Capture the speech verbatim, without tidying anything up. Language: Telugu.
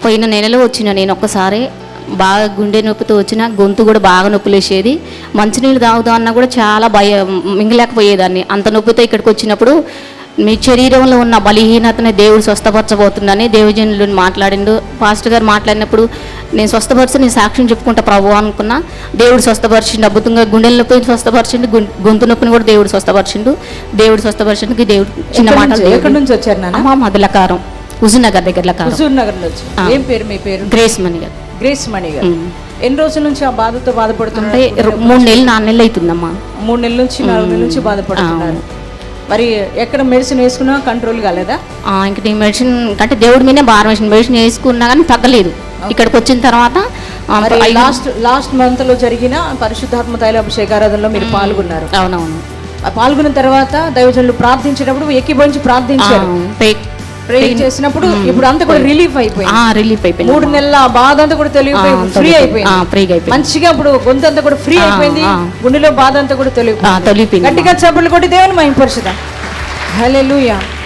పోయిన నెలలో వచ్చిన నేను ఒక్కసారి బాగా గుండె నొప్పితో వచ్చిన, గొంతు కూడా బాగా నొప్పులు వేసేది. మంచినీళ్ళు తాగుదాం అన్నా కూడా చాలా భయం, మింగలేకపోయేదాన్ని. అంత నొప్పితో ఇక్కడికి వచ్చినప్పుడు మీ శరీరంలో ఉన్న బలహీనతని దేవుడు స్వస్థపరచబోతుందని దేవజనులు మాట్లాడిండు. పాస్టర్ గారు మాట్లాడినప్పుడు నేను స్వస్థపరిచి నేను సాక్ష్యం చెప్పుకుంటా ప్రభు అనుకున్నా. దేవుడు స్వస్థపరిచిండు, అద్భుతంగా గుండెల నొప్పిని స్వస్థపరిచిండు, గొంతు నొప్పిని కూడా దేవుడు స్వస్థపరిచిండు. దేవుడు స్వస్థపరిచిందుకు దేవుడు చిన్న మాటలు. ఎక్కడి నుంచి వచ్చారు నాన్న? మా మధులకారం, హుజూర్నగర్ దగ్గర. హుజూర్ నగర్ నుంచి. ఏం పేరు మీ పేరు? గ్రేస్ మణి గారు. గ్రేస్ మణి గారు. ఎన్ని రోజుల నుంచి ఆ బాధతో బాధపడుతున్నారు? మూడు నెలలు నాలుగు నెలలు అవుతుందమ్మా. మూడు నెలల నుంచి నాలుగు నెలల నుంచి బాధపడుతున్నారు. మరి ఎక్కడ మెడిసిన్ వేసుకున్నా కంట్రోల్ కాలేదా? ఇంక మెడిసిన్ అంటే దేవుడి మీదే భారం వేసిన మెడిసిన్ వేసుకున్నా కానీ తగ్గలేదు. ఇక్కడికి వచ్చిన తర్వాత లాస్ట్ లాస్ట్ మంత్ లో జరిగిన పరిశుద్ధాత్మ తైల అభిషేకారాధనలో మీరు పాల్గొన్నారు. అవునవును. పాల్గొన్న తర్వాత దైవజనులు ప్రార్థించేటప్పుడు ఎక్కిపోయించి ప్రార్థించారు. ప్రే చేసినప్పుడు ఇప్పుడు అంతా కూడా రిలీఫ్ అయిపోయింది. రిలీఫ్ అయిపోయింది. మూడు నెలల బాధ అంతా కూడా తెలియపోయింది, ఫ్రీ అయిపోయింది. మంచిగా ఇప్పుడు గొంతు అంతా కూడా ఫ్రీ అయిపోయింది, గుండెలో బాధ అంతా కూడా తెలియపోయింది. గట్టిగా చప్పట్లు కొట్టి దేవుని మహిమపరచుదాం. హల్లెలూయా.